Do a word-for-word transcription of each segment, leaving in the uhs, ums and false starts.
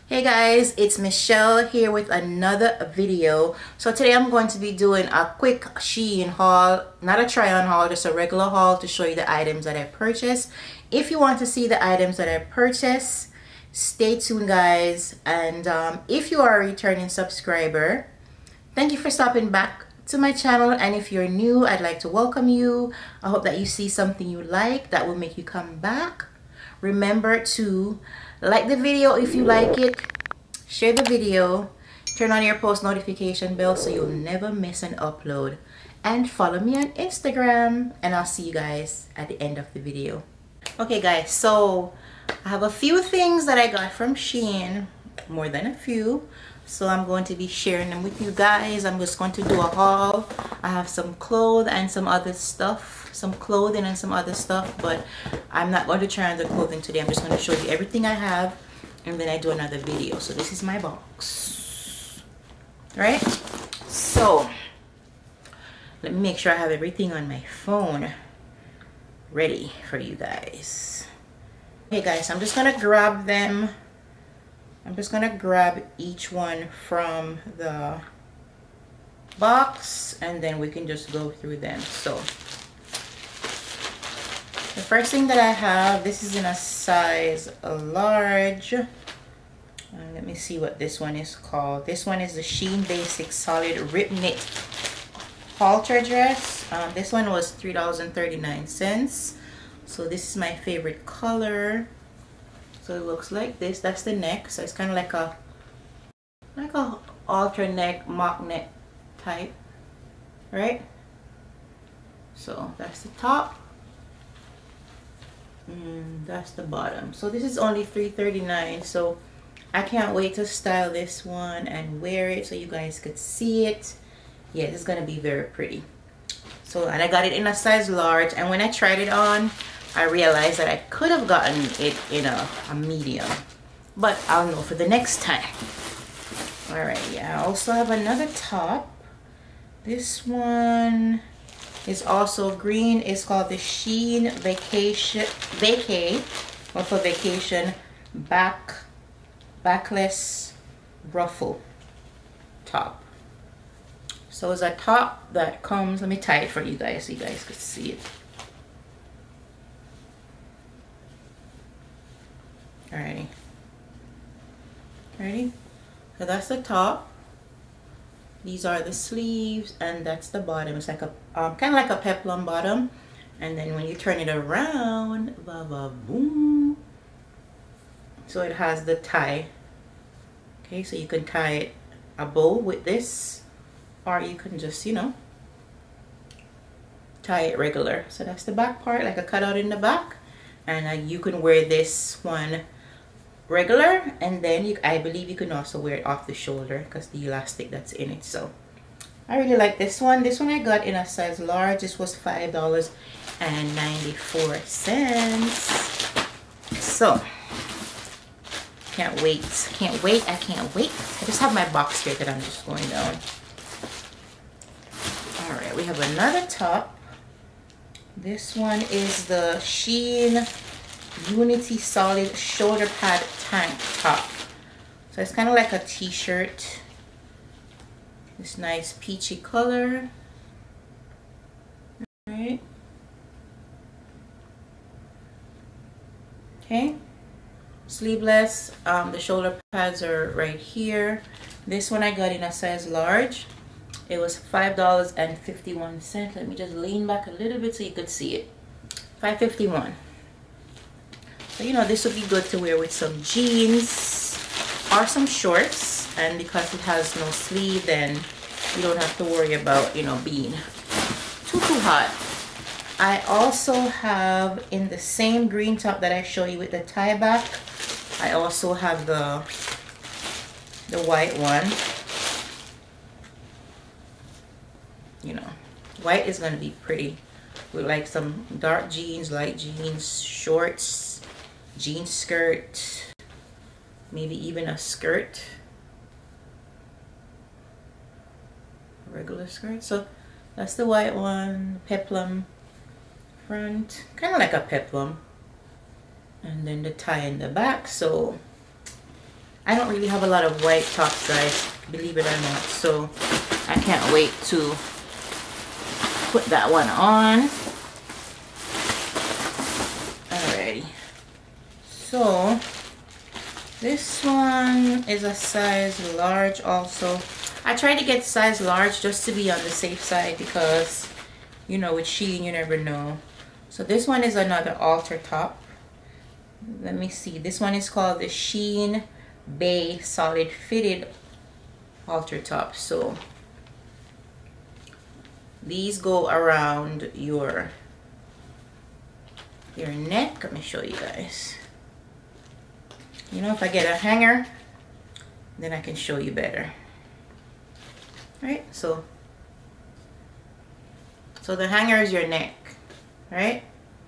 Hey guys, it's Michelle here with another video. So today I'm going to be doing a quick Shein haul, not a try on haul, just a regular haul to show you the items that I purchased. If you want to see the items that I purchased, stay tuned guys. And um, if you are a returning subscriber, thank you for stopping back to my channel. And if you're new, I'd like to welcome you. I hope that you see something you like that will make you come back. Remember to like the video if you like it, share the video, turn on your post notification bell so you'll never miss an upload, and follow me on Instagram, and I'll see you guys at the end of the video. Okay guys, so I have a few things that I got from Shein, more than a few, so I'm going to be sharing them with you guys. I'm just going to do a haul. I have some clothes and some other stuff, some clothing and some other stuff, but I'm not going to try on the clothing today. I'm just going to show you everything I have, and then I do another video. So this is my box, right? So let me make sure I have everything on my phone ready for you guys. Okay guys, I'm just gonna grab them. I'm just gonna grab each one from the box and then we can just go through them. So the first thing that I have, this is in a size large. Uh, let me see what this one is called. This one is the Shein Basic Solid Rip Knit Halter Dress. Um, this one was three dollars and thirty-nine cents. So this is my favorite color. So it looks like this. That's the neck. So it's kind of like a like a halter neck, mock neck type, right? So that's the top. Mm, that's the bottom. So this is only three thirty-nine. So I can't wait to style this one and wear it so you guys could see it. Yeah, this is gonna be very pretty. So, and I got it in a size large, and when I tried it on, I realized that I could have gotten it in a, a medium, but I'll know for the next time. All right, yeah, I also have another top. This one is also green. It's called the Shein Vacation Vacay, or for vacation, back backless ruffle top. So it's a top that comes, let me tie it for you guys so you guys could see it. Alrighty. Ready? So that's the top. These are the sleeves, and that's the bottom. It's like a um, kind of like a peplum bottom, and then when you turn it around, ba ba boom. So it has the tie. Okay, so you can tie it a bow with this, or you can just, you know, tie it regular. So that's the back part, like a cutout in the back, and uh, you can wear this one regular, and then you, I believe you can also wear it off the shoulder because the elastic that's in it. So I really like this one. This one I got in a size large. This was five dollars and ninety-four cents. So can't wait, can't wait, I can't wait. I just have my box here that I'm just going down. All right, we have another top. This one is the Shein Unity Solid Shoulder Pad Tank Top. So it's kind of like a t-shirt. This nice peachy color. All right. Okay. Sleeveless. Um, the shoulder pads are right here. This one I got in a size large. It was five dollars and fifty-one cents. Let me just lean back a little bit so you could see it. five fifty-one. So, you know, this would be good to wear with some jeans or some shorts, and because it has no sleeve, then you don't have to worry about, you know, being too too hot. I also have in the same green top that I show you with the tie back, I also have the the white one. You know, white is going to be pretty with like some dark jeans, light jeans, shorts, jean skirt, maybe even a skirt, a regular skirt. So that's the white one, peplum front, kind of like a peplum, and then the tie in the back. So I don't really have a lot of white tops, guys, believe it or not, so I can't wait to put that one on. Alrighty, so this one is a size large also. I tried to get size large just to be on the safe side because, you know, with Shein you never know. So this one is another halter top. Let me see, this one is called the Shein Bay Solid Fitted halter top. So these go around your your neck. Let me show you guys. You know, if I get a hanger, then I can show you better. Right, so so the hanger is your neck, right?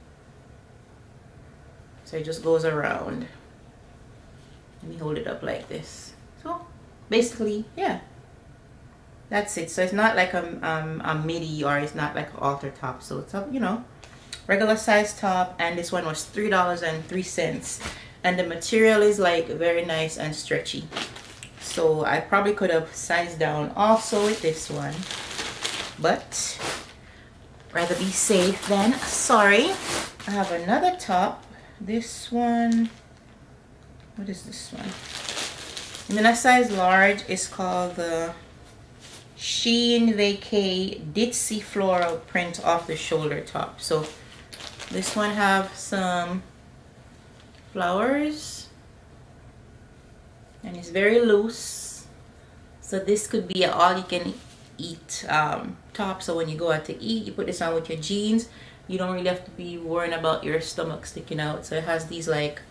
So it just goes around. Let me hold it up like this. So basically, yeah, that's it. So it's not like a, um, a midi, or it's not like an halter top. So it's a, you know, regular size top. And this one was three dollars and three cents. And the material is like very nice and stretchy. So I probably could have sized down also with this one, but rather be safe than sorry. I have another top. This one, what is this one? And then a size large is called the Shein Vacay Ditzy Floral Print off the shoulder top. So this one have some flowers and it's very loose. So this could be an all you can eat um, top. So when you go out to eat, you put this on with your jeans. You don't really have to be worrying about your stomach sticking out. So it has these, like,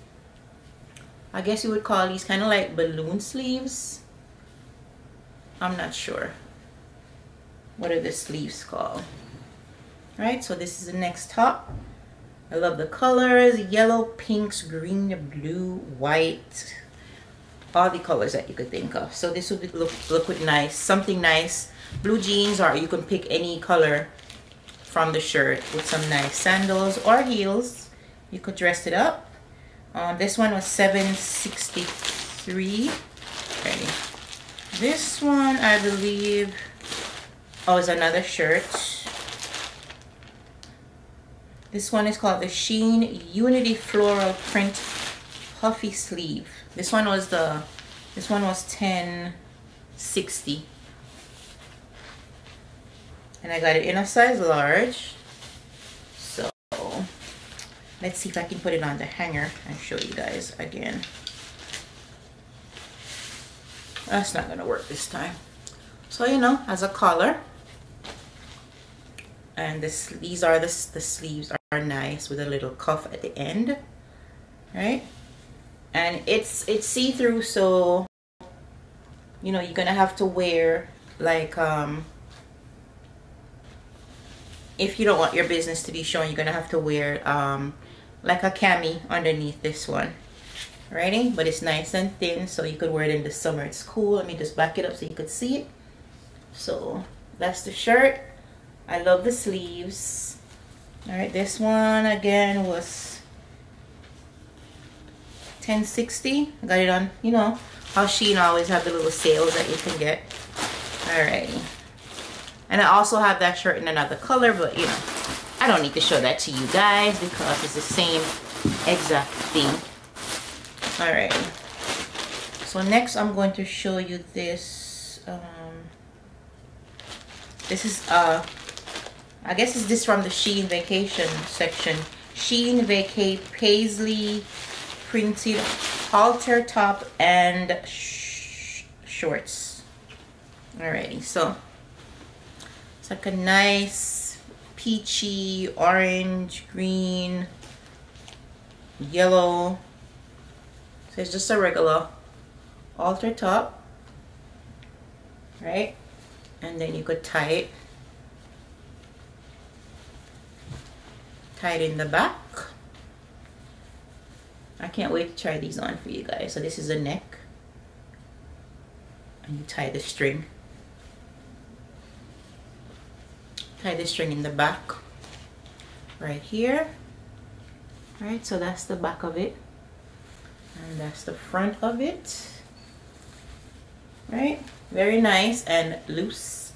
I guess you would call these kind of like balloon sleeves. I'm not sure. What are the sleeves called? Right, so this is the next top. I love the colors: yellow, pinks, green, blue, white, all the colors that you could think of. So this would look look with nice, something nice, blue jeans, or you can pick any color from the shirt with some nice sandals or heels. You could dress it up. Um, this one was seven sixty-three. Ready. This one, I believe, oh, is another shirt. This one is called the Shein Unity Floral Print Puffy Sleeve. This one was the, this one was ten sixty. And I got it in a size large. So let's see if I can put it on the hanger and show you guys again. That's not gonna work this time. So, you know, as a collar. And this, these are the, the sleeves are nice with a little cuff at the end, right? And it's it's see-through, so you know you're gonna have to wear like um if you don't want your business to be shown, you're gonna have to wear um like a cami underneath this one. Alrighty, but it's nice and thin, so you could wear it in the summer. It's cool. Let me just back it up so you could see it. So that's the shirt. I love the sleeves. All right, this one again was ten sixty. I got it on, you know how Shein always have the little sales that you can get. Alrighty, and I also have that shirt in another color, but you know I don't need to show that to you guys because it's the same exact thing. Alrighty, so next I'm going to show you this. Um, this is uh. I guess it's this from the Shein Vacation section. Shein Vacay Paisley Printed Halter Top and sh Shorts. Alrighty, so it's like a nice peachy, orange, green, yellow. So it's just a regular halter top, right? And then you could tie it. Tie it in the back. I can't wait to try these on for you guys. So this is the neck. And you tie the string. Tie the string in the back. Right here. Right, so that's the back of it. And that's the front of it. Right? Very nice and loose.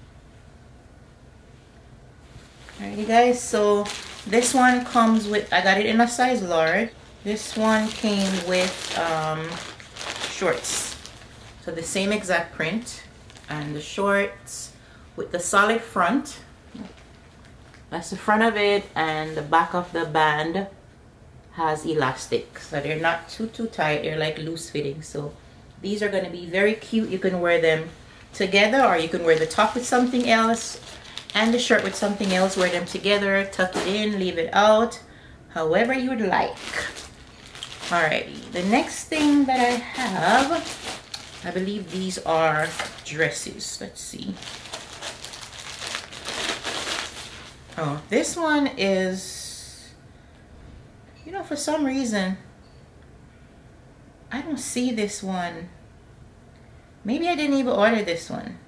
Alrighty guys, so this one comes with, I got it in a size large. This one came with um, shorts. So the same exact print, and the shorts with the solid front. That's the front of it, and the back of the band has elastic. So they're not too, too tight. They're like loose fitting. So these are going to be very cute. You can wear them together, or you can wear the top with something else and the shirt with something else. Wear them together, tuck it in, leave it out, however you would like. Alrighty, the next thing that I have, I believe these are dresses. Let's see. Oh, this one is, you know, for some reason I don't see this one. Maybe I didn't even order this one.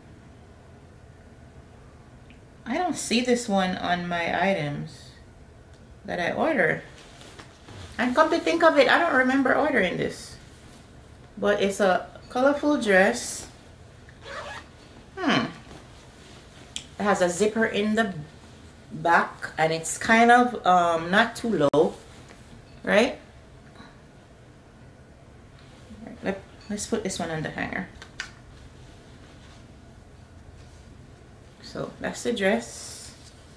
I don't see this one on my items that I order. And come to think of it, I don't remember ordering this. But it's a colorful dress. Hmm. It has a zipper in the back, and it's kind of um, not too low, right? Let, let's put this one on the hanger. So that's the dress.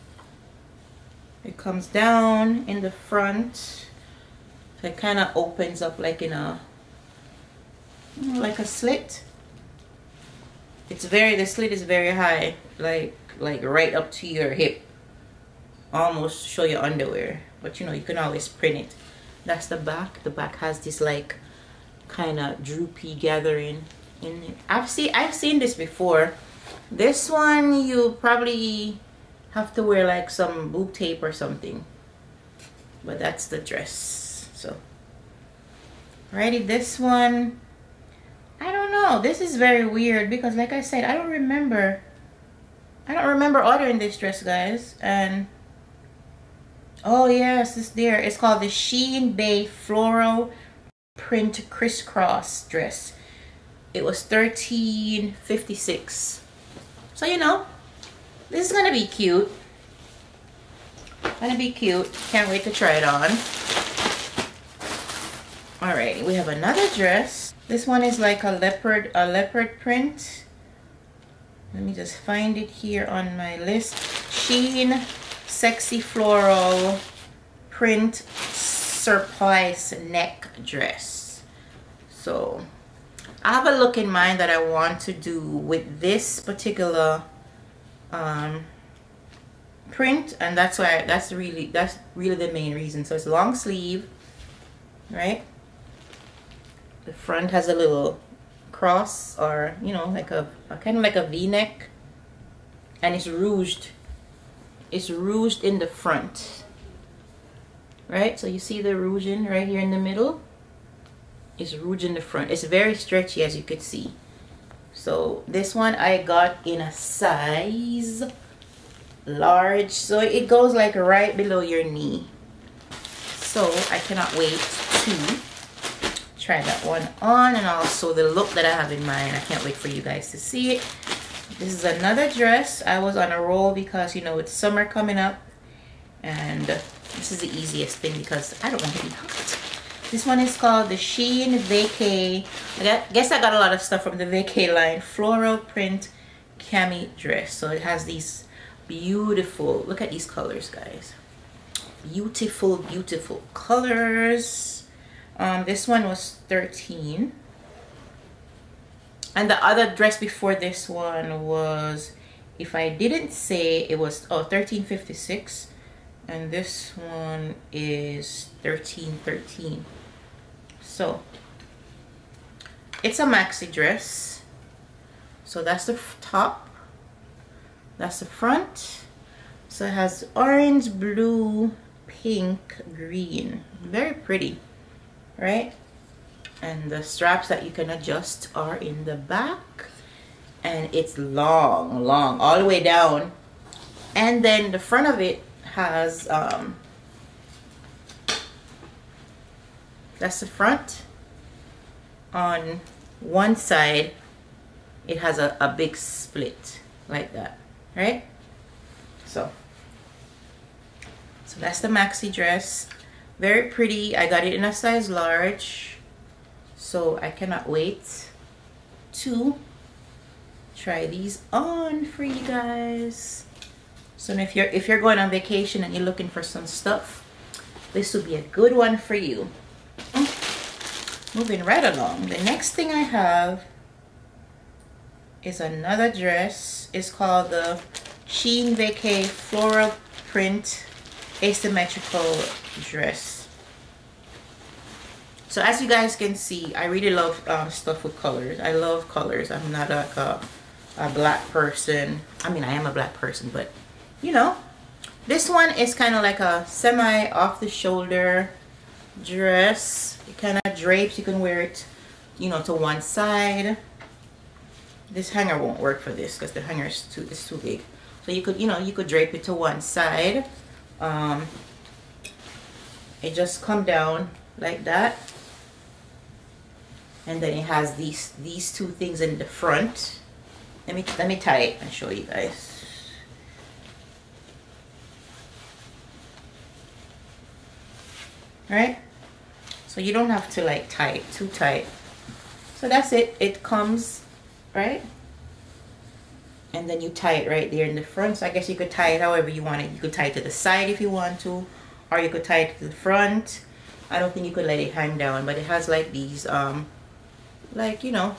It comes down in the front. It kind of opens up like in a, you know, like a slit. It's very, the slit is very high, like like right up to your hip. Almost show your underwear, but you know, you can always print it. That's the back. The back has this like kind of droopy gathering in it. I've seen I've seen this before. This one you probably have to wear like some boob tape or something, but that's the dress. So alrighty, this one, I don't know, this is very weird because like I said, I don't remember I don't remember ordering this dress, guys. And oh yes, it's there. It's called the Shein Bay Floral Print Crisscross Dress. It was thirteen fifty-six. So you know, this is gonna be cute. Gonna be cute. Can't wait to try it on. Alright, we have another dress. This one is like a leopard, a leopard print. Let me just find it here on my list. Shein Sexy Floral Print Surplice Neck Dress. So I have a look in mind that I want to do with this particular um, print, and that's why that's really that's really the main reason. So it's long sleeve, right? The front has a little cross, or you know, like a, a kind of like a V-neck, and it's ruched. It's ruched in the front, right? So you see the ruching right here in the middle. It's ruched in the front. It's very stretchy, as you could see. So this one I got in a size large, so it goes like right below your knee. So I cannot wait to try that one on, and also the look that I have in mind. I can't wait for you guys to see it. This is another dress. I was on a roll because you know it's summer coming up, and this is the easiest thing because I don't want to be hot. This one is called the Shein Vacay. I got, guess I got a lot of stuff from the Vacay line. Floral print cami dress. So it has these beautiful, look at these colors, guys. Beautiful, beautiful colors. Um, this one was thirteen, and the other dress before this one was, if I didn't say, it was oh thirteen fifty-six, and this one is thirteen thirteen. So it's a maxi dress. So that's the top, that's the front. So it has orange, blue, pink, green. Very pretty, right? And the straps that you can adjust are in the back, and it's long long all the way down. And then the front of it has um that's the front, on one side it has a, a big split like that, right? So so that's the maxi dress. Very pretty. I got it in a size large, so I cannot wait to try these on for you guys. So if you're if you're going on vacation and you're looking for some stuff, this would be a good one for you. Moving right along, the next thing I have is another dress. It's called the Shein Vacay Floral Print Asymmetrical Dress. So as you guys can see, I really love um, stuff with colors. I love colors. I'm not like a, a black person. I mean, I am a black person, but you know, this one is kind of like a semi off the shoulder dress. It kind of drapes. You can wear it, you know, to one side. This hanger won't work for this because the hanger is too is too big. So you could, you know, you could drape it to one side. Um, it just come down like that, and then it has these these two things in the front. Let me let me tie it and show you guys. Right, so you don't have to like tie it too tight. So that's it. It comes right, and then you tie it right there in the front. So I guess you could tie it however you want it. You could tie it to the side if you want to, or you could tie it to the front. I don't think you could let it hang down, but it has like these um like, you know,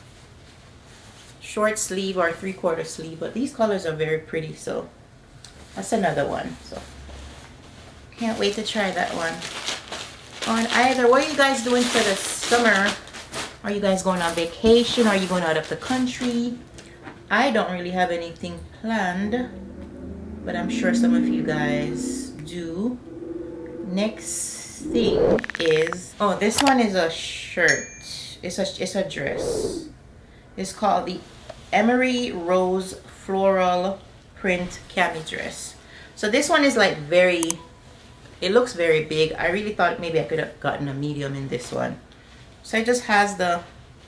short sleeve or three-quarter sleeve, but these colors are very pretty. So that's another one. So can't wait to try that one on either. What are you guys doing for the summer? Are you guys going on vacation? Are you going out of the country? I don't really have anything planned, but I'm sure some of you guys do. Next thing is, oh, this one is a shirt. It's a it's a dress. It's called the Emery Rose Floral Print Cami Dress. So this one is like very, it looks very big. I really thought maybe I could have gotten a medium in this one. So it just has the,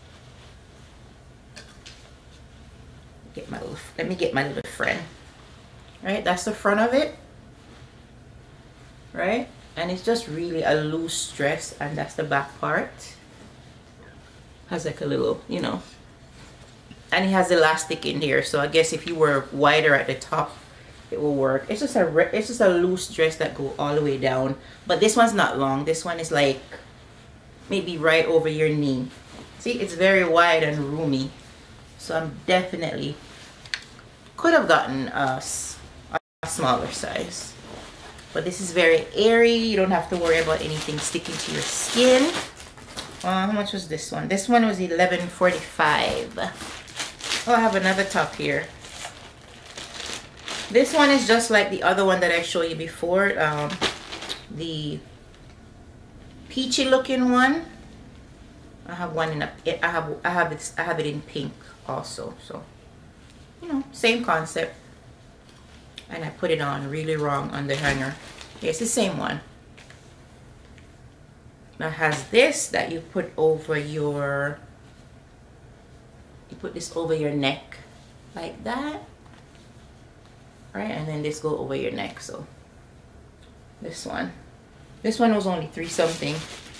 get my little, let me get my little friend. Right, that's the front of it. Right, and it's just really a loose dress, and that's the back part. Has like a little, you know, and it has elastic in here. So I guess if you were wider at the top, it will work. It's just a it's just a loose dress that go all the way down, but this one's not long. This one is like maybe right over your knee. See, it's very wide and roomy. So I'm definitely could have gotten a, a smaller size, but this is very airy. You don't have to worry about anything sticking to your skin. Uh, how much was this one? This one was eleven forty-five. Oh, I have another top here. This one is just like the other one that I showed you before, um, the peachy looking one. I have one in a, I have I have it I have it in pink also. So, you know, same concept. And I put it on really wrong on the hanger. Yeah, it's the same one. Now it has this that you put over your, you put this over your neck like that. Right, and then this go over your neck. So this one this one was only three something.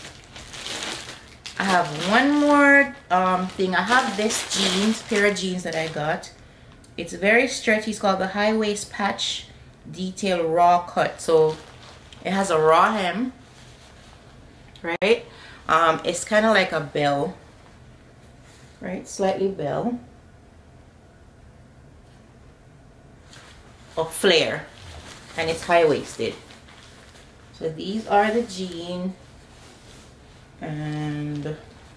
I have one more um thing. I have this jeans pair of jeans that I got. It's very stretchy. It's called the high waist patch detail raw cut. So it has a raw hem, right? Um it's kind of like a bell, right? Slightly bell or flare, and it's high-waisted. So these are the jeans, and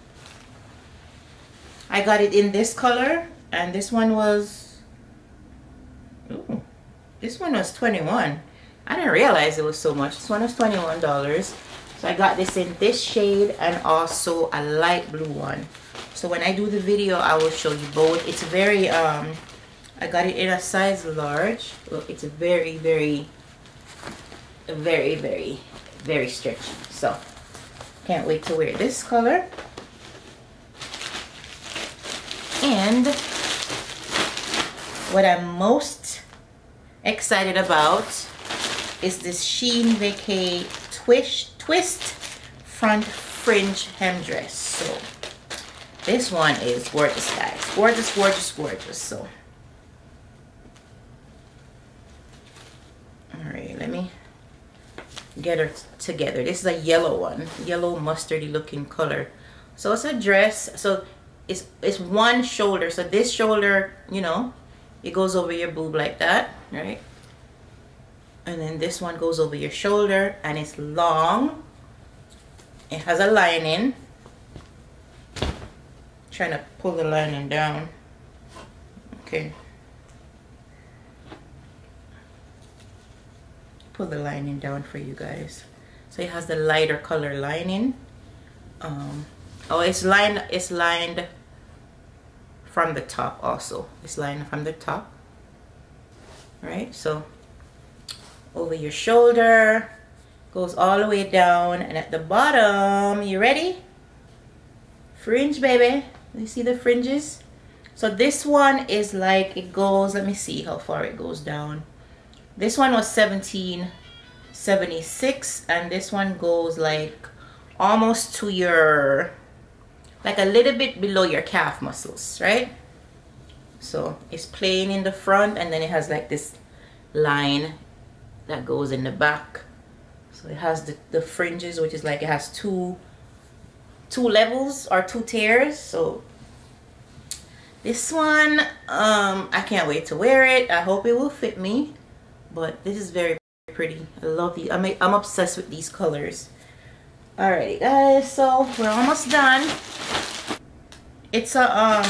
I got it in this color, and this one was, ooh, this one was twenty-one. I didn't realize it was so much. This one was twenty-one dollars. So I got this in this shade and also a light blue one. So when I do the video, I will show you both. It's very um I got it in a size large. Look, it's very, very, very, very, very stretchy. So, can't wait to wear this color. And what I'm most excited about is this Shein Vacay twist twist front fringe hem dress. So this one is gorgeous, guys. Gorgeous, gorgeous, gorgeous. So all right, let me get her together. This is a yellow one, yellow mustardy looking color. So it's a dress. So it's it's one shoulder. So this shoulder, you know, it goes over your boob like that, right? And then this one goes over your shoulder, and it's long. It has a lining. Trying to pull the lining down. Okay. Pull the lining down for you guys. So it has the lighter color lining. Um, oh, it's lined. It's lined from the top also. It's lined from the top. Right. So over your shoulder, goes all the way down, and at the bottom, you ready? Fringe, baby. You see the fringes? So this one is like, it goes, let me see how far it goes down. This one was seventeen seventy-six, and this one goes like almost to your, like a little bit below your calf muscles, right? So it's plain in the front, and then it has like this line that goes in the back. So it has the, the fringes, which is like, it has two two levels or two tiers. So this one, um I can't wait to wear it. I hope it will fit me, but this is very pretty. I love these. I'm, I'm obsessed with these colors. Alrighty guys, so we're almost done. It's a um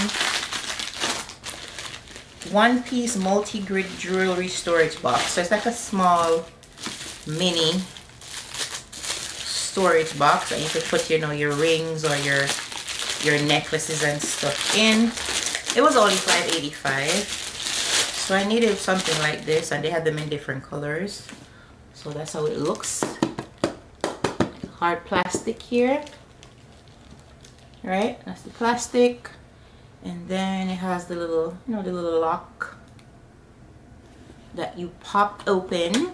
one piece multi-grid jewelry storage box. So it's like a small mini storage box, and you can put, you know, your rings or your your necklaces and stuff in. It was only five eighty-five, so I needed something like this, and they had them in different colors. So that's how it looks. Hard plastic here, right? That's the plastic. And then it has the little, you know, the little lock that you pop open,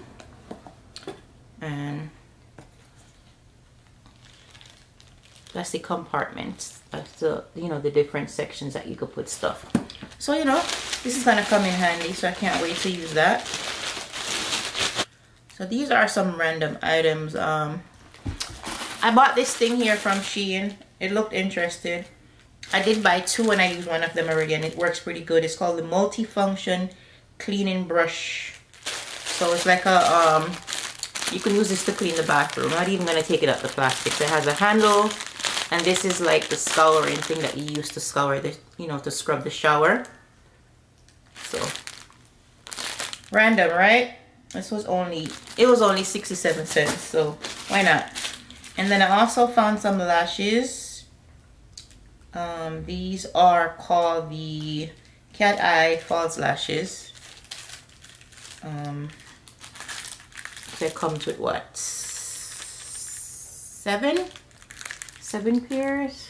and that's the compartments. That's the, you know, the different sections that you could put stuff. So, you know, this is gonna come in handy, so I can't wait to use that. So these are some random items. Um, I bought this thing here from Shein. It looked interesting. I did buy two, and I used one of them already, and it works pretty good. It's called the multi-function cleaning brush. So it's like a, um, you can use this to clean the bathroom. I'm not even gonna take it out the plastic. So it has a handle, and this is like the scouring thing that you use to scour the, you know, to scrub the shower. So random, right? This was only, it was only sixty-seven cents, so why not? And then I also found some lashes. Um, these are called the Cat Eye False Lashes. Um, that comes with what? Seven? Seven pairs?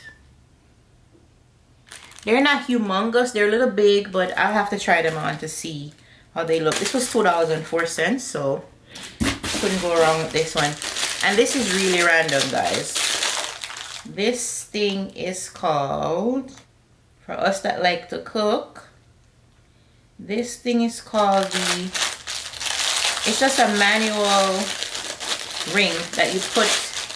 They're not humongous. They're a little big, but I'll have to try them on to see how they look. This was two dollars and four cents, so couldn't go wrong with this one. And this is really random, guys. This thing is called, for us that like to cook, this thing is called the, it's just a manual ring that you put,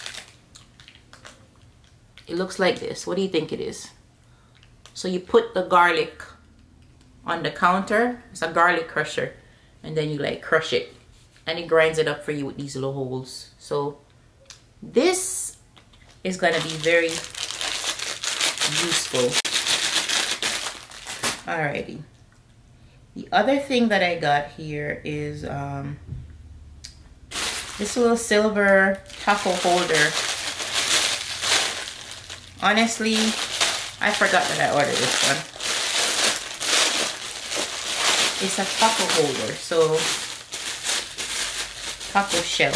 it looks like this. What do you think it is? So you put the garlic on the counter. It's a garlic crusher, and then you like crush it, and it grinds it up for you with these little holes. So this is gonna be very useful. Alrighty. The other thing that I got here is um, this little silver taco holder. Honestly, I forgot that I ordered this one. It's a taco holder, so taco shell.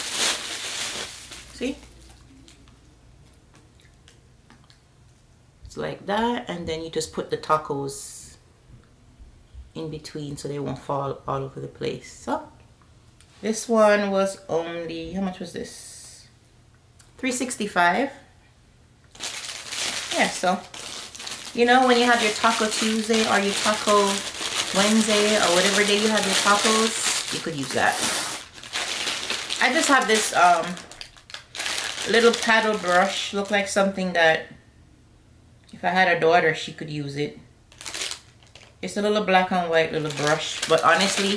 See? It's like that, and then you just put the tacos in between so they won't fall all over the place. So this one was only, how much was this? three sixty-five. Yeah, so you know, when you have your Taco Tuesday or your Taco Wednesday or whatever day you have your tacos, you could use that. I just have this um, little paddle brush. Look like something that if I had a daughter, she could use it. It's a little black and white little brush, but honestly,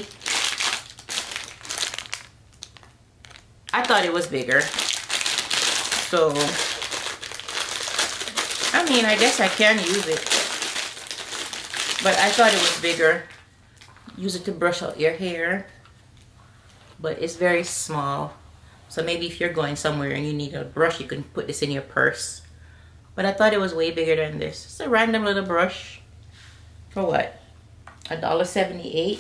I thought it was bigger. So I mean, I guess I can use it, but I thought it was bigger. Use it to brush out your hair, but it's very small. So maybe if you're going somewhere and you need a brush, you can put this in your purse. But I thought it was way bigger than this. It's a random little brush. For what? a dollar seventy-eight.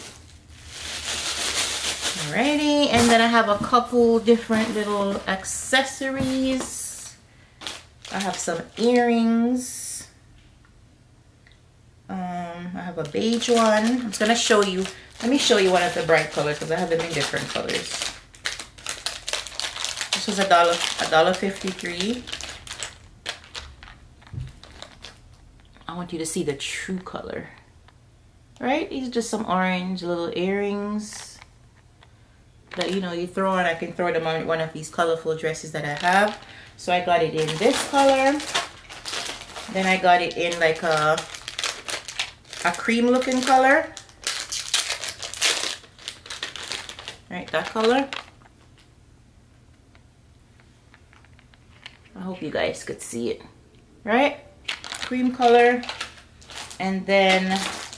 Alrighty, and then I have a couple different little accessories. I have some earrings. Um, I have a beige one. I'm just gonna show you. Let me show you one of the bright colors because I have them in different colors. This was a dollar, a dollar fifty-three. I want you to see the true color. Right? These are just some orange little earrings that, you know, you throw on. I can throw them on one of these colorful dresses that I have. So I got it in this color. Then I got it in like a a cream looking color. Right, that color. I hope you guys could see it. Right? Cream color. And then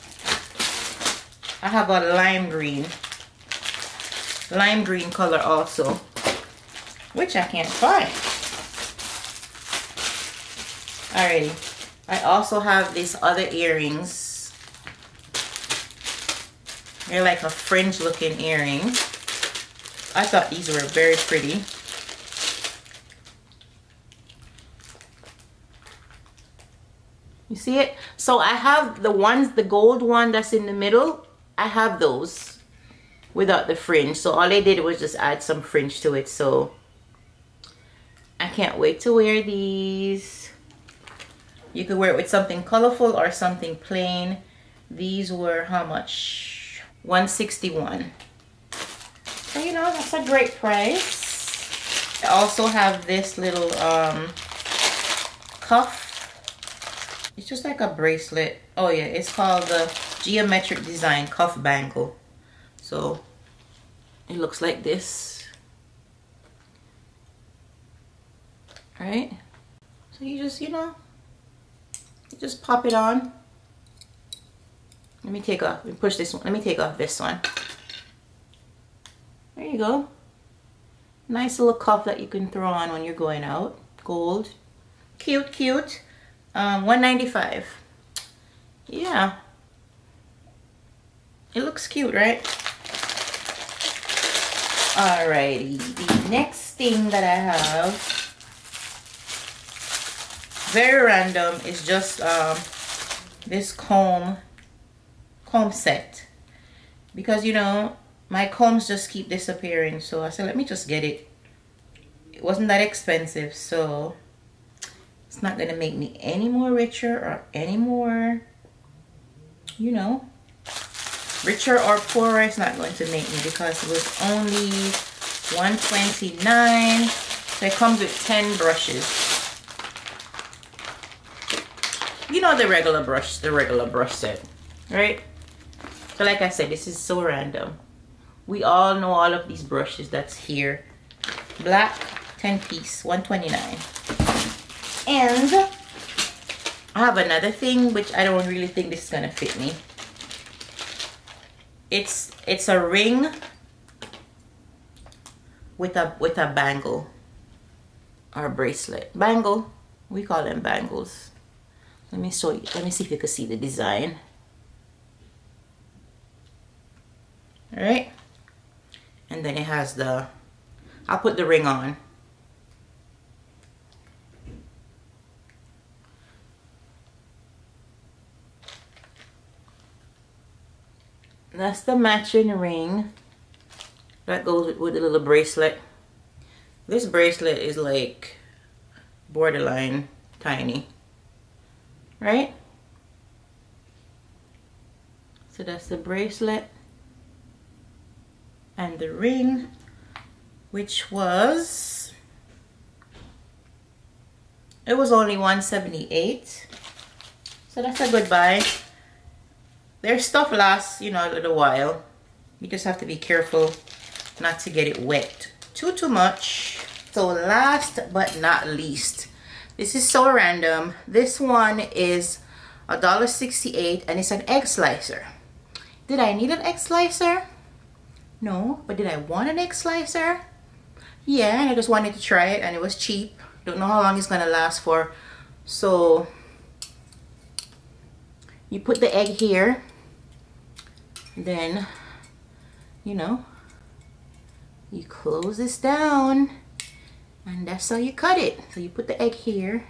I have a lime green. Lime green color also, which I can't find. Alrighty. I also have these other earrings. They're like a fringe looking earring. I thought these were very pretty. You see it? So I have the ones, the gold one that's in the middle. I have those without the fringe. So all I did was just add some fringe to it. So I can't wait to wear these. You could wear it with something colorful or something plain. These were how much? one sixty-one. So, you know, that's a great price. I also have this little um, cuff. It's just like a bracelet. Oh yeah, it's called the Geometric Design Cuff Bangle. So it looks like this. Right? So you just, you know, you just pop it on. Let me take off, let me push this one. Let me take off this one. There you go. Nice little cuff that you can throw on when you're going out. Gold. Cute, cute. Um, one ninety-five. Yeah. It looks cute, right? Alrighty. The next thing that I have, very random, is just um, this comb, comb set. Because, you know, my combs just keep disappearing. So I said, let me just get it. It wasn't that expensive, so it's not going to make me any more richer or any more, you know, richer or poorer. It's not going to make me because it was only one twenty-nine. So it comes with ten brushes. You know, the regular brush, the regular brush set, right? So like I said, this is so random. We all know all of these brushes that's here. Black, ten piece, one twenty-nine. And I have another thing which I don't really think this is gonna fit me. It's it's a ring with a with a bangle or a bracelet. Bangle, we call them bangles. Let me show you. Let me see if you can see the design. All right, and then it has the. I'll put the ring on. that's the matching ring that goes with, with the little bracelet. This bracelet is like borderline tiny, right? So that's the bracelet and the ring, which was, it was only one seventy-eight. So that's a good buy. Their stuff lasts, you know, a little while. You just have to be careful not to get it wet too too much. So last but not least, this is so random. This one is a dollar sixty-eight and it's an egg slicer. Did I need an egg slicer? No, but did I want an egg slicer? Yeah, and I just wanted to try it and it was cheap. Don't know how long it's gonna last for. So you put the egg here, then, you know, you close this down and that's how you cut it. So you put the egg here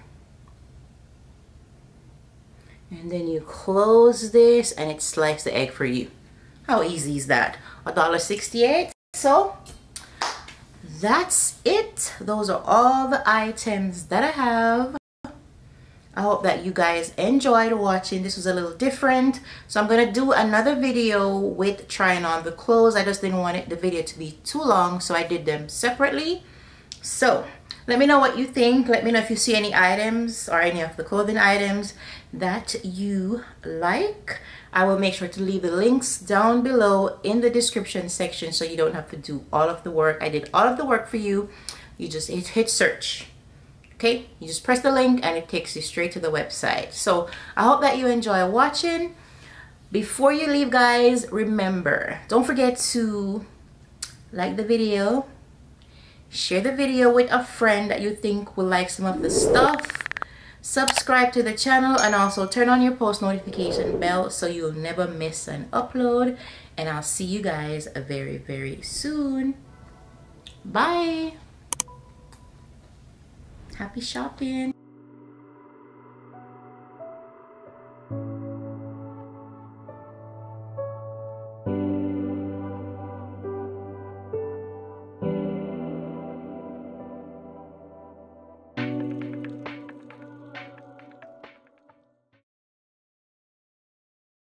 and then you close this and it slices the egg for you. How easy is that? a dollar sixty-eight. So that's it. Those are all the items that I have. I hope that you guys enjoyed watching. This was a little different, so I'm gonna do another video with trying on the clothes. I just didn't want it the video to be too long, so I did them separately. So let me know what you think. Let me know if you see any items or any of the clothing items that you like. I will make sure to leave the links down below in the description section so you don't have to do all of the work. I did all of the work for you. You just hit, hit search. Okay, you just press the link and it takes you straight to the website. So I hope that you enjoy watching. Before you leave, guys, remember, don't forget to like the video, share the video with a friend that you think will like some of the stuff, subscribe to the channel, and also turn on your post notification bell so you'll never miss an upload. And I'll see you guys very, very soon. Bye. Happy shopping.